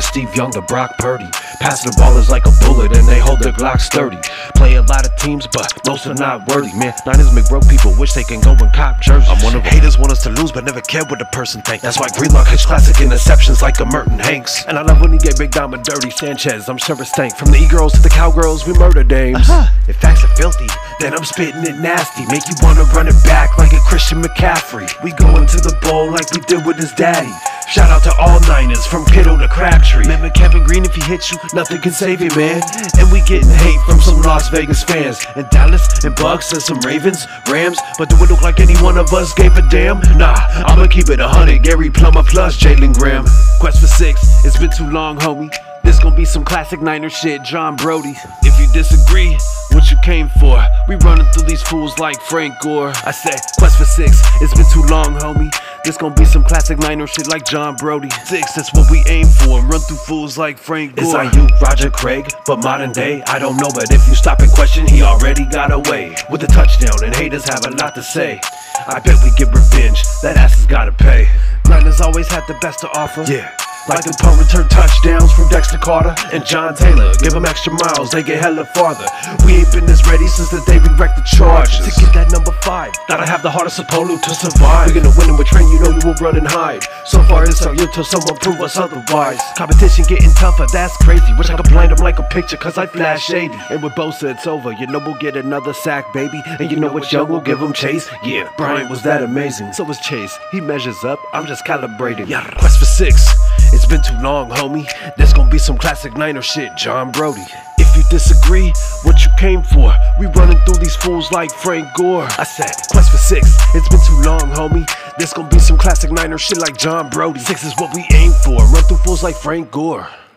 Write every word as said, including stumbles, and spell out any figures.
Steve Young to Brock Purdy. Passing the ball is like a bullet and they hold their Glock sturdy. Play a lot of teams, but most are not worthy. Man, Niners make broke people wish they can go and cop jerseys. I'm one of them. Haters want us to lose, but never care what the person thinks. That's why Greenlaw catch classic interceptions like a Merton Hanks. And I love when he get Big Dom and Dirty Sanchez. I'm sure it's stank. From the E-girls to the cowgirls, we murder dames. Uh-huh. If facts are filthy, then I'm spitting it nasty. Make you wanna run it back like a Christian McCaffrey. We going to the bowl like we did with his daddy. Shout out to all Niners, from Kittle to Crabtree. Remember Kevin Green, if he hits you, nothing can save you, man. And we getting hate from some Las Vegas fans. And Dallas and Bucks and some Ravens, Rams. But do it look like any one of us gave a damn? Nah, I'ma keep it a hundred. Gary Plummer plus Jalen Graham. Quest for six, it's been too long, homie. This gon' be some classic Niner shit, John Brody. If you disagree, what you came for? We running through these fools like Frank Gore. I said, quest for six, it's been too long, homie. This gon' be some classic Niner shit like John Brody. Six, that's what we aim for, run through fools like Frank Gore. It's Ayuk, Roger Craig, but modern day, I don't know. But if you stop and question, he already got away with a touchdown, and haters have a lot to say. I bet we get revenge, that ass has gotta pay. Niners always had the best to offer. Yeah. Like the punt return touchdowns from Dexter Carter and John Taylor. Give them extra miles, they get hella farther. We ain't been this ready since the day we wrecked the Chargers. To get that number five, gotta have the heart of Sapolo to survive. We're gonna win and with Trent, you know you will run and hide. So far it's our year till someone prove us otherwise. Competition getting tougher, that's crazy. Wish I could blind them like a picture, cause I flash shady. And with Bosa it's over, you know we'll get another sack, baby. And you know what, Young will give him chase. Yeah, Bryant was that amazing. So was Chase, he measures up, I'm just calibrating. Yeah, quest for six. It's been too long, homie. There's gonna be some classic Niner shit, John Brody. If you disagree, what you came for? We running through these fools like Frank Gore. I said, quest for six, it's been too long, homie. There's gonna be some classic Niner shit like John Brody. Six is what we aim for, run through fools like Frank Gore.